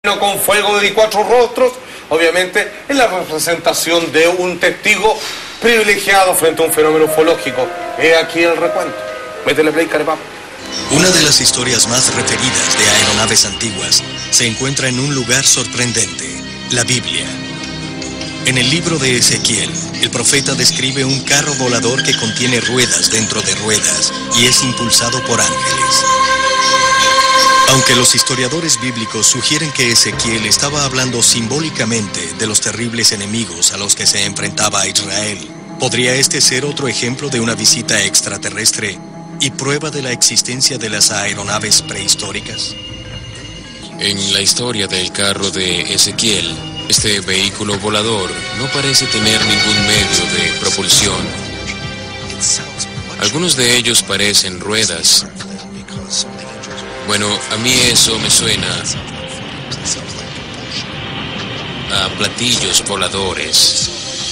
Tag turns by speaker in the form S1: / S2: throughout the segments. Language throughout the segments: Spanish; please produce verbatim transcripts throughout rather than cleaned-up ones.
S1: con fuego de cuatro rostros, obviamente es la representación de un testigo privilegiado frente a un fenómeno ufológico. He aquí el recuento. Métele play, carepapa.
S2: Una de las historias más referidas de aeronaves antiguas se encuentra en un lugar sorprendente, la Biblia. En el libro de Ezequiel, el profeta describe un carro volador que contiene ruedas dentro de ruedas y es impulsado por ángeles. Aunque los historiadores bíblicos sugieren que Ezequiel estaba hablando simbólicamente de los terribles enemigos a los que se enfrentaba Israel, ¿podría este ser otro ejemplo de una visita extraterrestre y prueba de la existencia de las aeronaves prehistóricas?
S3: En la historia del carro de Ezequiel, este vehículo volador no parece tener ningún medio de propulsión. Algunos de ellos parecen ruedas. Bueno, a mí eso me suena a platillos voladores.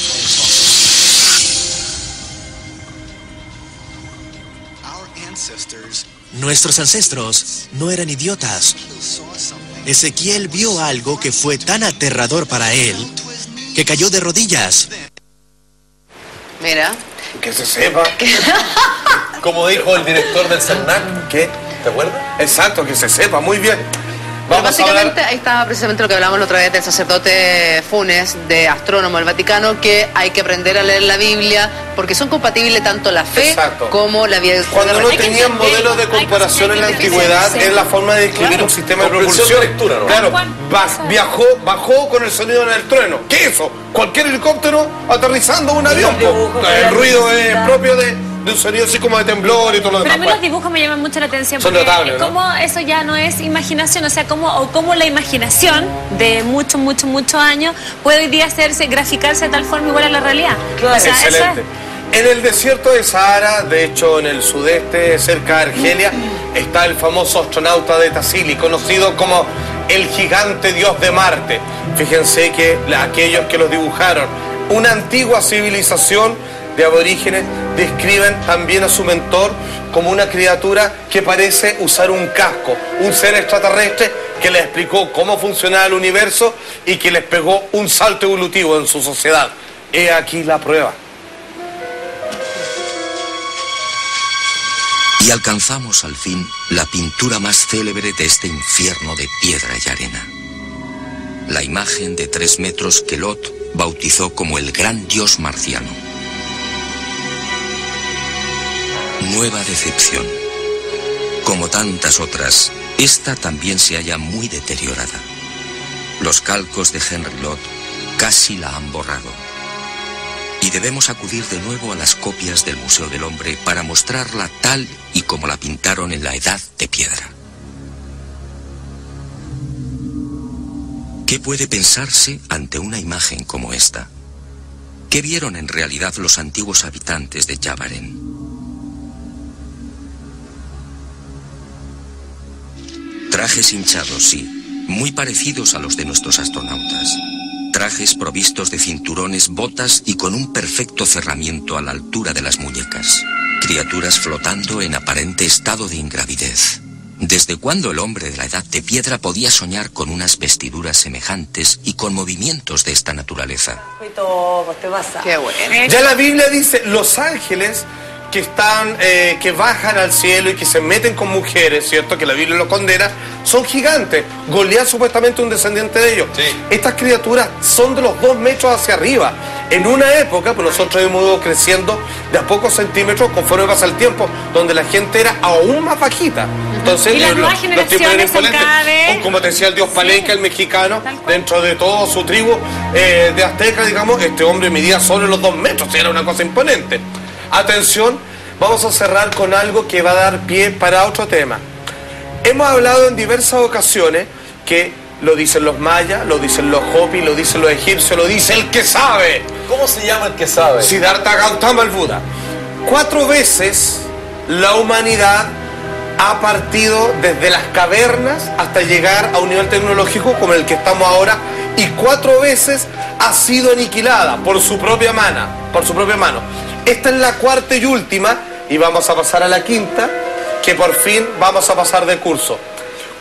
S4: Nuestros ancestros no eran idiotas. Ezequiel vio algo que fue tan aterrador para él que cayó de rodillas.
S5: Mira.
S1: Que se sepa.
S6: Como dijo el director del CERNAC, ¿qué? ¿Te acuerdas?
S1: Exacto, que se sepa, muy bien.
S5: Pero básicamente ahí estaba precisamente lo que hablamos la otra vez del sacerdote Funes, de astrónomo del Vaticano, que hay que aprender a leer la Biblia porque son compatibles tanto la fe
S1: Exacto.
S5: como la vida.
S1: Cuando no tenían modelos de comparación en la antigüedad, es la forma de describir un sistema de propulsión.
S6: De lectura, ¿no?
S1: Claro, bas, viajó, bajó con el sonido del trueno. ¿Qué es eso? Cualquier helicóptero aterrizando un avión. El ruido es propio de... de un sonido así como de temblor y todo lo demás.
S7: Pero a mí los dibujos me llaman mucho la atención.
S1: Son
S7: porque
S1: notables, ¿no?
S7: Como eso ya no es imaginación, o sea, como, o como la imaginación de muchos, muchos, muchos años puede hoy día hacerse, graficarse de tal forma igual a la realidad.
S1: Claro.
S7: O sea,
S1: excelente. Es... En el desierto de Sahara, de hecho en el sudeste, cerca de Argelia, está el famoso astronauta de Tassili, conocido como el gigante dios de Marte. Fíjense que aquellos que los dibujaron, una antigua civilización de aborígenes, describen también a su mentor como una criatura que parece usar un casco, un ser extraterrestre que les explicó cómo funcionaba el universo y que les pegó un salto evolutivo en su sociedad. He aquí la prueba.
S8: Y alcanzamos al fin la pintura más célebre de este infierno de piedra y arena. La imagen de tres metros que Lot bautizó como el gran dios marciano. Nueva decepción. Como tantas otras, esta también se halla muy deteriorada. Los calcos de Henry Lot casi la han borrado. Y debemos acudir de nuevo a las copias del Museo del Hombre para mostrarla tal y como la pintaron en la Edad de Piedra. ¿Qué puede pensarse ante una imagen como esta? ¿Qué vieron en realidad los antiguos habitantes de Yavaren? Trajes hinchados, sí, muy parecidos a los de nuestros astronautas. Trajes provistos de cinturones, botas y con un perfecto cerramiento a la altura de las muñecas. Criaturas flotando en aparente estado de ingravidez. ¿Desde cuándo el hombre de la Edad de Piedra podía soñar con unas vestiduras semejantes y con movimientos de esta naturaleza?
S5: Qué bueno.
S1: Ya la Biblia dice, los ángeles que están, eh, que bajan al cielo y que se meten con mujeres, ¿cierto? Que la Biblia los condena, son gigantes. Goliat supuestamente un descendiente de ellos. Sí. Estas criaturas son de los dos metros hacia arriba. En una época, pues nosotros hemos ido creciendo de a pocos centímetros conforme pasa el tiempo, donde la gente era aún más bajita. Entonces,
S7: y las
S1: los,
S7: nuevas
S1: los tipos eran imponentes.
S7: vez...
S1: Como te decía el dios Palenque, sí, el mexicano, dentro de toda su tribu eh, de azteca, digamos, este hombre medía solo los dos metros, era una cosa imponente. Atención, vamos a cerrar con algo que va a dar pie para otro tema. Hemos hablado en diversas ocasiones que lo dicen los mayas, lo dicen los Hopi, lo dicen los egipcios, lo dice el que sabe.
S6: ¿Cómo se llama el que sabe?
S1: Siddhartha Gautama el Buda. Cuatro veces la humanidad ha partido desde las cavernas hasta llegar a un nivel tecnológico como el que estamos ahora, y cuatro veces ha sido aniquilada por su propia mano, por su propia mano. Esta es la cuarta y última, y vamos a pasar a la quinta, que por fin vamos a pasar de curso.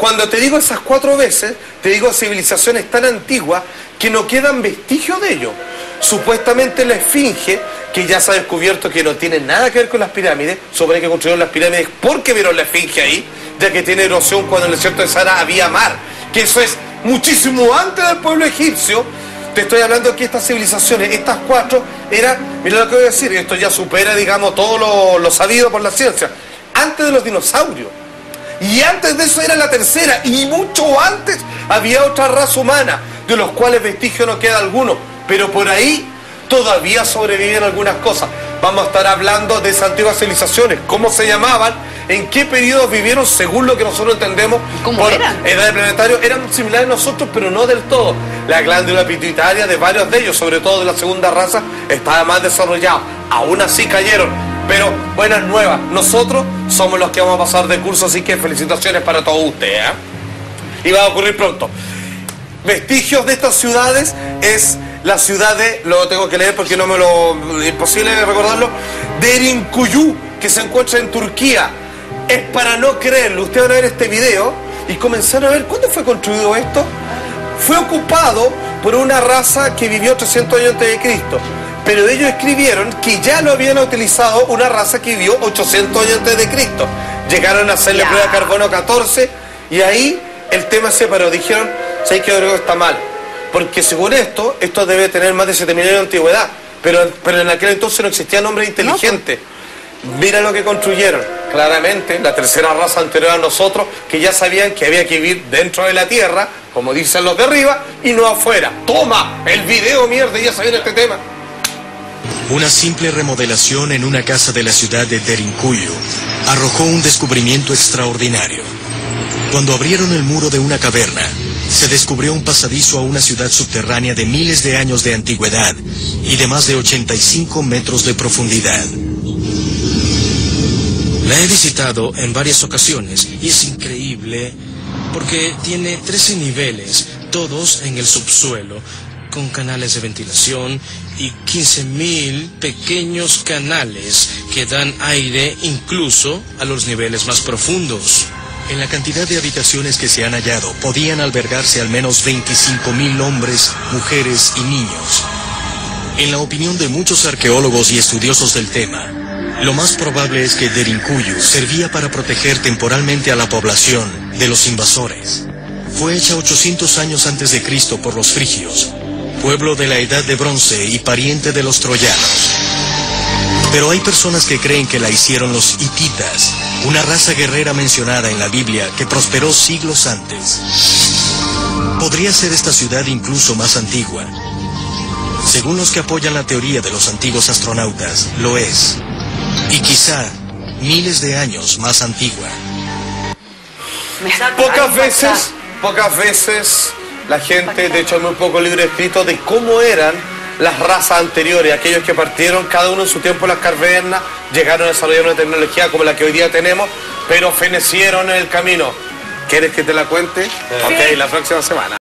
S1: cuando te digo esas cuatro veces, te digo civilizaciones tan antiguas que no quedan vestigios de ello. Supuestamente la Esfinge, que ya se ha descubierto que no tiene nada que ver con las pirámides, supone que construyeron las pirámides porque vieron la Esfinge ahí, ya que tiene erosión cuando en el desierto de Sahara había mar, que eso es muchísimo antes del pueblo egipcio. Te estoy hablando que estas civilizaciones, estas cuatro, eran, mira lo que voy a decir, esto ya supera, digamos, todo lo, lo sabido por la ciencia, antes de los dinosaurios. Y antes de eso era la tercera, y mucho antes había otra raza humana, de los cuales vestigio no queda alguno, pero por ahí todavía sobreviven algunas cosas. Vamos a estar hablando de esas antiguas civilizaciones, cómo se llamaban, en qué periodos vivieron, según lo que nosotros entendemos.
S5: ¿Cómo
S1: por
S5: eran?
S1: Edad de planetario, eran similares a nosotros, pero no del todo. La glándula pituitaria de varios de ellos, sobre todo de la segunda raza, estaba más desarrollada. Aún así cayeron. Pero buenas nuevas, nosotros somos los que vamos a pasar de curso, así que felicitaciones para todos ustedes, ¿eh? Y va a ocurrir pronto. Vestigios de estas ciudades es la ciudad de, lo tengo que leer porque no me lo, imposible recordarlo, de Derinkuyu, que se encuentra en Turquía. Es para no creerlo, ustedes van a ver este video y comenzar a ver cuándo fue construido esto. Fue ocupado por una raza que vivió trescientos años antes de Cristo. Pero ellos escribieron que ya lo habían utilizado una raza que vivió ochocientos años antes de Cristo. Llegaron a hacerle prueba de carbono catorce y ahí el tema se paró. Dijeron, ¿sabes qué? Algo está mal. Porque según esto, esto debe tener más de siete mil años de antigüedad. Pero, pero en aquel entonces no existían hombres inteligentes. Mira lo que construyeron. Claramente, la tercera raza anterior a nosotros, que ya sabían que había que vivir dentro de la tierra, como dicen los de arriba, y no afuera. ¡Toma! El video, mierda, ya sabían este tema.
S2: Una simple remodelación en una casa de la ciudad de Derinkuyu arrojó un descubrimiento extraordinario. Cuando abrieron el muro de una caverna, se descubrió un pasadizo a una ciudad subterránea de miles de años de antigüedad y de más de ochenta y cinco metros de profundidad.
S3: La he visitado en varias ocasiones y es increíble porque tiene trece niveles, todos en el subsuelo, con canales de ventilación y quince mil pequeños canales que dan aire incluso a los niveles más profundos.
S2: En la cantidad de habitaciones que se han hallado, podían albergarse al menos veinticinco mil hombres, mujeres y niños. En la opinión de muchos arqueólogos y estudiosos del tema, lo más probable es que Derinkuyu servía para proteger temporalmente a la población de los invasores. Fue hecha ochocientos años antes de Cristo por los frigios, pueblo de la Edad de Bronce y pariente de los troyanos. Pero hay personas que creen que la hicieron los hititas, una raza guerrera mencionada en la Biblia que prosperó siglos antes. Podría ser esta ciudad incluso más antigua. Según los que apoyan la teoría de los antiguos astronautas, lo es. Y quizá miles de años más antigua.
S1: Pocas veces, pocas veces la gente, de hecho hay muy poco libro escrito de cómo eran las razas anteriores, aquellos que partieron cada uno en su tiempo las cavernas, llegaron a desarrollar una tecnología como la que hoy día tenemos, pero fenecieron en el camino. ¿Quieres que te la cuente? Sí. Ok, la próxima semana.